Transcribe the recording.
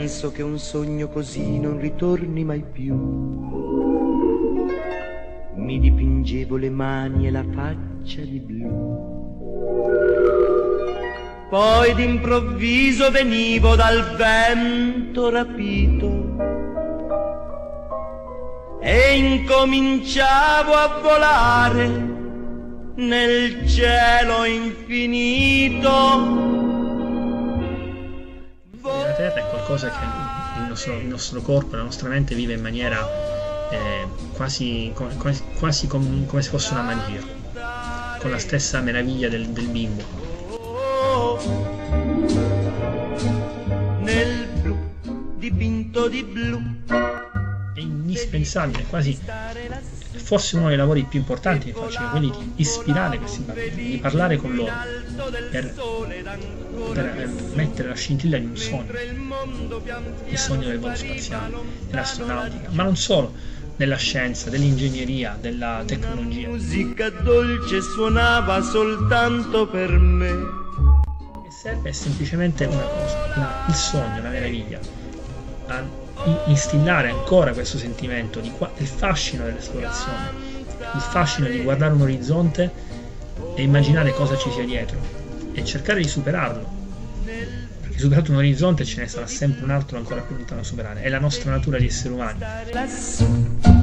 penso che un sogno così non ritorni mai più. Mi dipingevo le mani e la faccia di blu. Poi d'improvviso venivo dal vento rapito e incominciavo a volare nel cielo infinito. La Terra è qualcosa che il nostro corpo, la nostra mente vive in maniera quasi come se fosse una magia, con la stessa meraviglia del bimbo. Nel blu, dipinto di blu. È indispensabile, quasi forse uno dei lavori più importanti che faccio, è quello di ispirare questi bambini, di parlare con loro per mettere la scintilla di un sogno, il sogno del volo spaziale, dell'astronautica, ma non solo, della scienza, dell'ingegneria, della tecnologia. La musica dolce suonava soltanto per me. Che serve è semplicemente una cosa, il sogno, la meraviglia, a instillare ancora questo sentimento del fascino dell'esplorazione, il fascino di guardare un orizzonte e immaginare cosa ci sia dietro e cercare di superarlo, perché superato un orizzonte ce ne sarà sempre un altro ancora più lontano da superare. È la nostra natura di esseri umani.